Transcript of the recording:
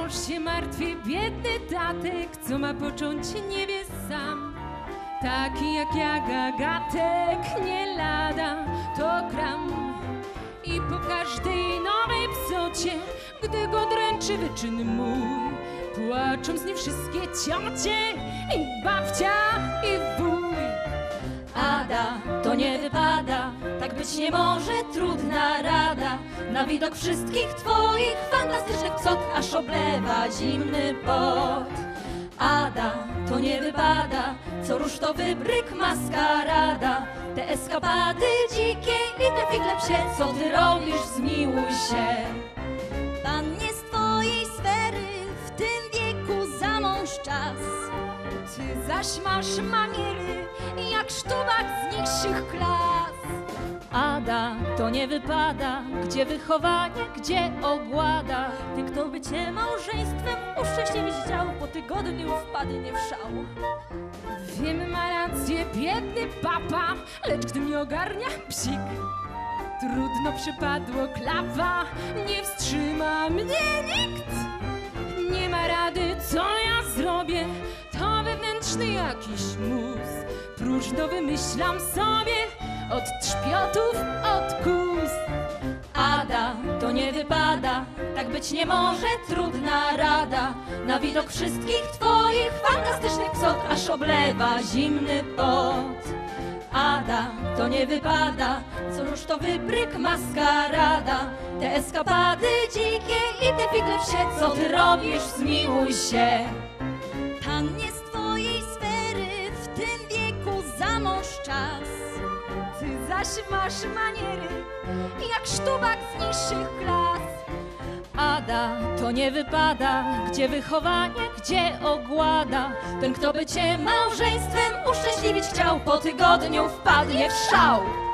wciąż się martwi biedny tatek, co ma począć nie wie sam. Taki jak ja gagatek, nie lada, to kram. I po każdej nowej psocie, gdy go dręczy wyczyn mój, płaczą z nim wszystkie ciocie i babcia i wuj. Ada, to nie wypada, tak być nie może, trudna rada. Na widok wszystkich twoich fantastycznych psot aż oblewa zimny pot. Ada, to nie wypada, co róż to wybryk maskarada. Te eskapady dzikie i te figle psie, co ty robisz, zmiłuj się. Pan nie z twojej sfery, w tym wieku za mąż czas. Ty zaś masz maniery, jak sztubak z niższych klas. Ada, to nie wypada, gdzie wychowanie, gdzie ogłada. Ty, kto by cię małżeństwem uszczęśliwić chciał, po tygodniu wpadnie w szał. Wiem, ma rację biedny papa, lecz gdy mnie ogarnia psik, trudno przypadło klapa, nie wstrzyma mnie nikt. Nie ma rady, co ja zrobię, to wewnętrzny jakiś mus. Próżno wymyślam sobie, od trzpiotów, od kus. Ada, to nie wypada, tak być nie może, trudna rada. Na widok wszystkich twoich fantastycznych psot aż oblewa zimny pot. Ada, to nie wypada, co róż to wybryk maskarada. Te eskapady dzikie i te figle psie, co ty robisz, zmiłuj się. Pan nie z twojej sfery, w tym wieku za mąż czas. Ty zaś masz maniery, jak sztubak z niższych klas. Ada, to nie wypada, gdzie wychowanie, gdzie ogłada. Ten, kto by cię małżeństwem uszczęśliwić chciał, po tygodniu wpadnie w szał.